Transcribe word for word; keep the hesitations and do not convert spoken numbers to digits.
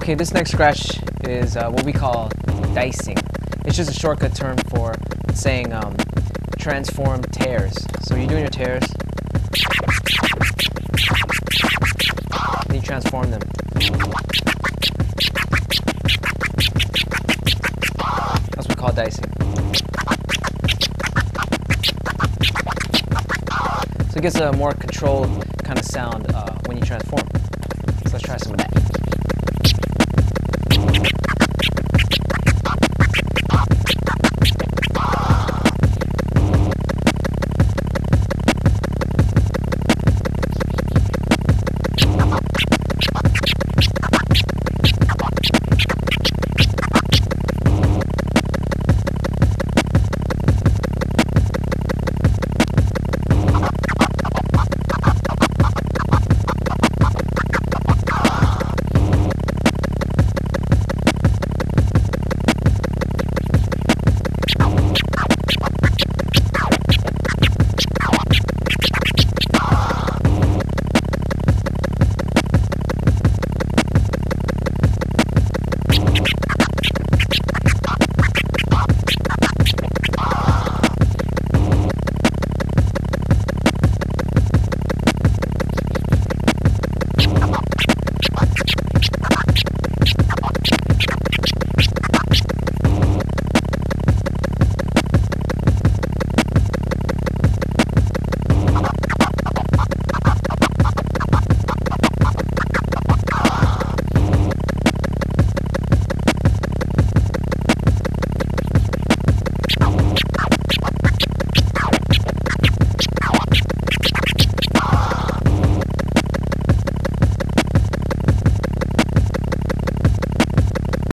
Okay, this next scratch is uh, what we call dicing. It's just a shortcut term for saying um, transform tears. So you're doing your tears, and you transform them. That's what we call dicing. So it gets a more controlled kind of sound uh, when you transform.